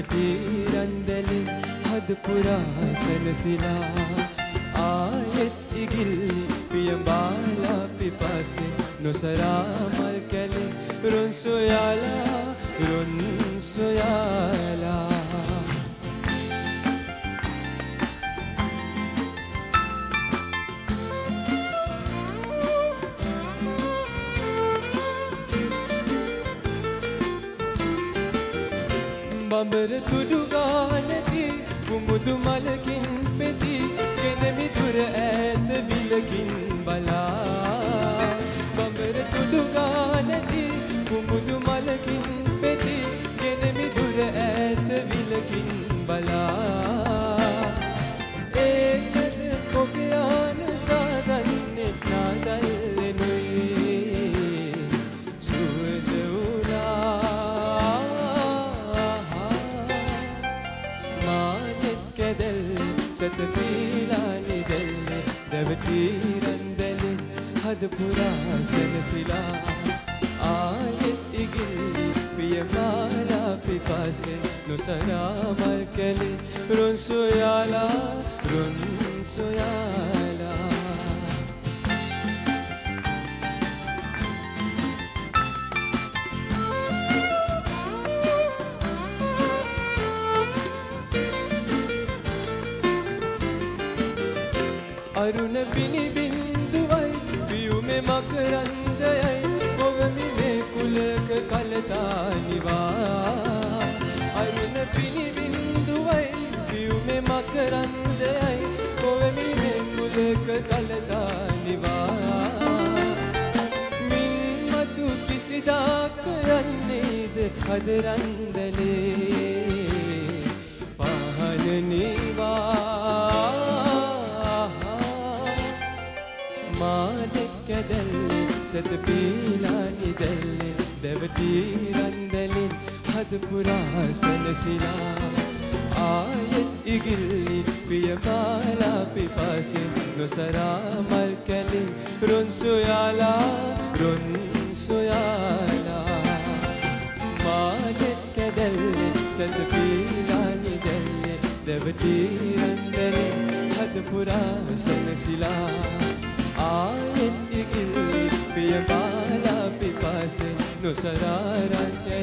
දැවටීරන්දලින් හද පුරා සැනසිලා ආයෙත් ඉගිල්ලි පියඹාලා පිපසෙන් නොසරා මල් කැලේ රොන් සොයාලා රොන් සොයාලා බඹර තුඩු ගානති කුමුදු මලකින් පෙති ගෙනමි දුර ඈත විලකින් බලා බඹර තුඩු ගානති කුමුදු මලකින් පෙති ගෙනමි දුර ඈත විලකින් බලා ඒකද ඔබයාන සාදන්නේ නාදල්ලෙනුයි සුවද සතපීලානි දෙල්ලෙ දැවටීරන්දලින් හද පුරා සැනසිලා ආයෙත් ඉගිල්ලි පියමාලා පිපසෙන් නොසරා මල් කැලේ රොන් සොයාලා රොන් සොයාලා අරුණ පිණි බින්දුවයි පියුමෙ මකරන්දයයි ඔවමි මේ කුලක කලතානිවා අරුණ පිණි බින්දුවයි පියුමෙ මකරන්දයයි ඔවමි මේ කුලක කලතානිවා මින් මතු කිසිදාක යන්නේද හදරන්දලේ පහනනිවා මානෙක්කැදැල්ලෙ සතපීලානි දැල්ලෙ දැවටීරන්දලින් හද පුරා සැනසිලා ආයෙත් ඉගිල්ලි පියමාලා පිපසෙන් නොසරා මල් කැලේ රොන් සොයාලා රොන් සොයාලා මානෙක්කැදැල්ලෙ සතපීලානි දැල්ලෙ දැවටීරන්දලින් හද පුරා සැනසිලා ආයෙත් ඉගිල්ලි පියමාලා පිපසෙන් නොසරා රන්